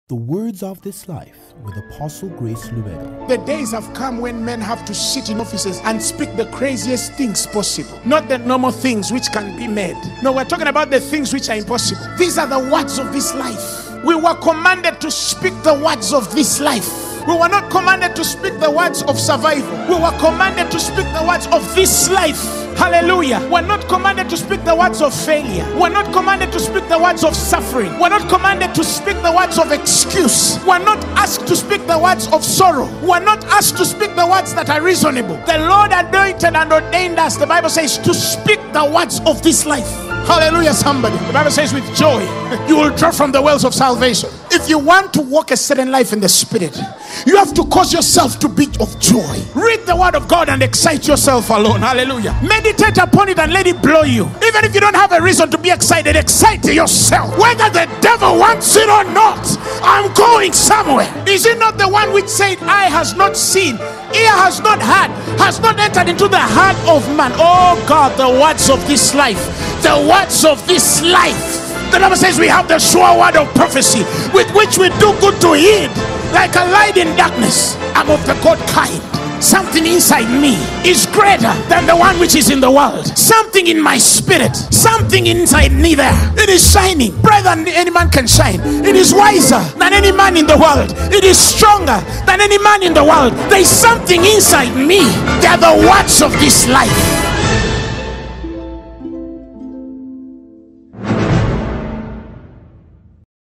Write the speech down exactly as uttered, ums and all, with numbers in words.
The words of this life with Apostle Grace Luedo. The days have come when men have to sit in offices and speak the craziest things possible. Not the normal things which can be made. No, we're talking about the things which are impossible. These are the words of this life. We were commanded to speak the words of this life. We were not commanded to speak the words of survival. We were commanded to speak the words of this life. Hallelujah. We're not commanded to speak the words of failure. We're not commanded to speak the words of suffering. We're not commanded to speak the words of excuse. We're not asked to speak the words of sorrow. We're not asked to speak the words that are reasonable. The Lord anointed and ordained us, the Bible says, to speak the words of this life. Hallelujah, somebody. The Bible says with joy, you will draw from the wells of salvation. If you want to walk a certain life in the Spirit, you have to cause yourself to be of joy. Read the word of God and excite yourself alone. Hallelujah. Meditate upon it and let it blow you. Even if you don't have a reason to be excited, excite yourself. Whether the devil wants it or not, I'm going somewhere. Is it not the one which said, eye has not seen, ear has not heard, has not entered into the heart of man? Oh God, the words of this life, the words of this life. The Bible says we have the sure word of prophecy with which we do good to heed. Like a light in darkness, I'm of the God kind. Something inside me is greater than the one which is in the world. Something in my spirit, something inside me there, it is shining brighter than any man can shine. It is wiser than any man in the world. It is stronger than any man in the world. There is something inside me. They are the words of this life.